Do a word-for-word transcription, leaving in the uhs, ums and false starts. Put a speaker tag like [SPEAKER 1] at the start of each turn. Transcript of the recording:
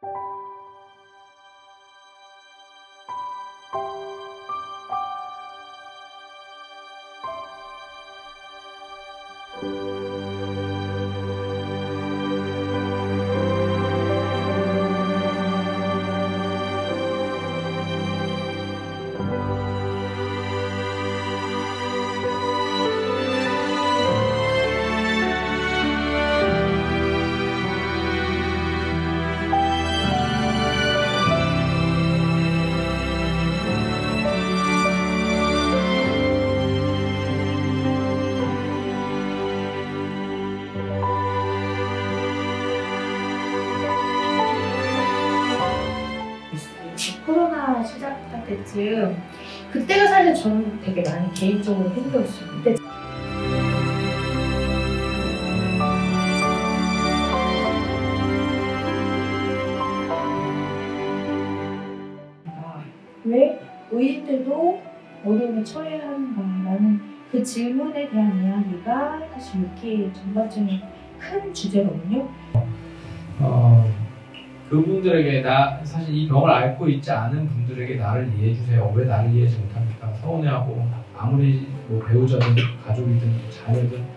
[SPEAKER 1] 코로나 시작할 때쯤 그때가 사실 저는 되게 많이 개인적으로 힘들었어요. 그때 왜 의인들도 어려움에 처해야 하는가라는 그 질문에 대한 이야기가 사실 유키 전반적인 큰 주제거든요.
[SPEAKER 2] 어, 그분들에게 나 사실 이 병을 앓고 있지 않은 분들에게 나를 이해해 주세요. 왜 나를 이해하지 못합니까? 서운해하고 아무리 뭐 배우자든 가족이든 자녀든